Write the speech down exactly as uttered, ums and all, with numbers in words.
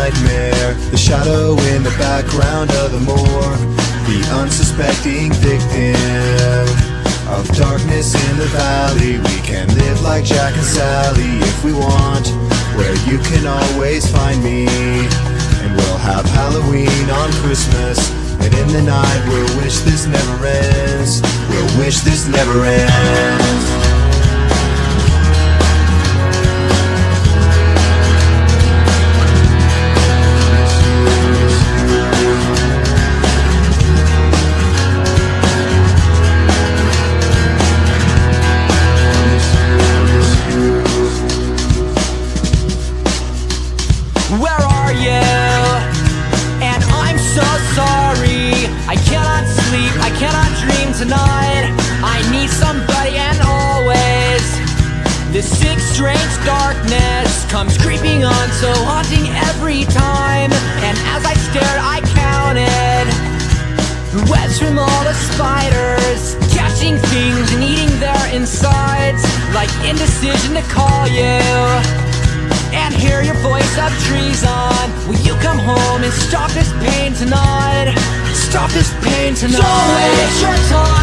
nightmare, the shadow in the background of the moor, the unsuspecting victim of darkness in the valley. We can live like Jack and Sally if we want, where you can always find me. And we'll have Halloween on Christmas, and in the night we'll wish this never ends. We'll wish this never ends. Where are you? And I'm so sorry. I cannot sleep, I cannot dream tonight. I need somebody, and always this sick, strange darkness comes creeping on, so haunting every time. And as I stared, I counted the webs from all the spiders, catching things and eating their insides, like indecision to call you and hear your voice of treason. Will you come home and stop this pain tonight? Stop this pain tonight. Don't waste your time.